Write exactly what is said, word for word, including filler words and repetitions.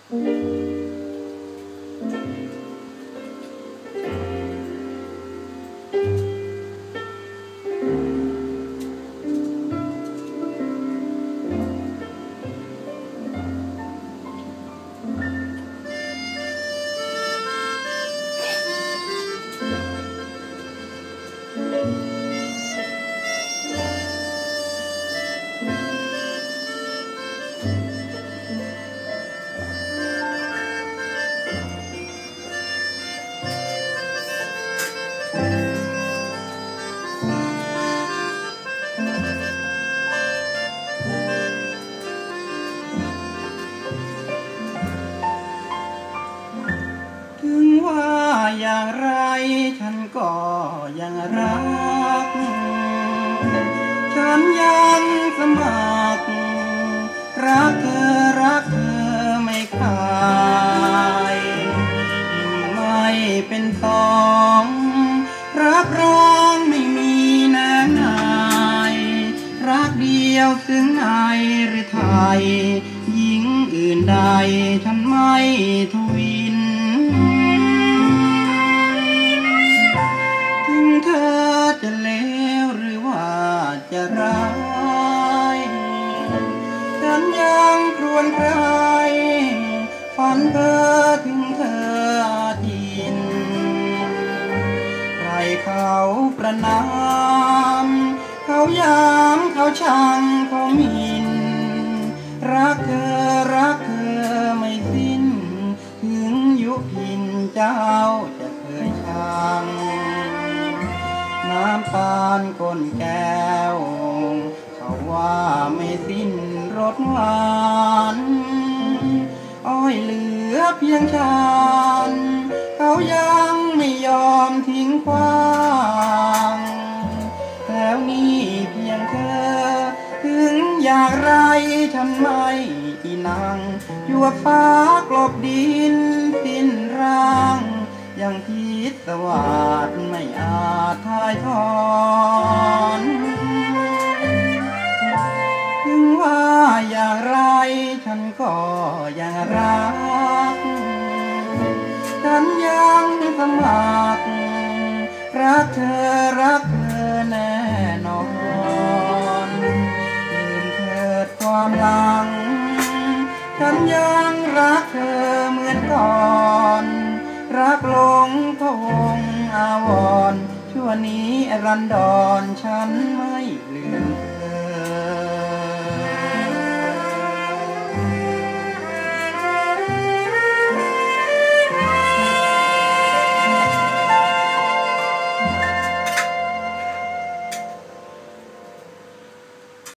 อย่างไรฉันก็ยังรักฉันยังสมัครรักเธอรักเธอไม่คลายไม่เป็นสองรับรองไม่มีแน่นายรักเดียวซึ่งในหรือไทยหญิงอื่นใดฉันไม่ทวินเธอจะเลวหรือว่าจะร้ายฉันยังครวญครายฝันเพ้อถึงเธออาทินใครเขาประนามเขายามเขาชังเขาหมิ่นรักเธอรักเธอไม่สิ้นถึงยุพินเจ้าจะเคยชังน้ำตาลก้นแก้วเขาว่าไม่สิ้นรสหวานอ้อยเหลือเพียงชานเขายังไม่ยอมทิ้งขว้างแล้วนี่เพียงเธอถึงอย่างไรฉันไม่อีนางยั่วฟ้ากลบดินสิ้นร่างยังพิศวาสไม่อาจทายทอนถึงว่าอย่างไรฉันก็ยังรักฉันยังสมัครรักเธอรักเธอแน่นอนลืมเถิดความหลังฉันยังรักเธอเหมือนก่อนรักหลงพะวงอาวรณ์ชั่วนี้รันดรฉันไม่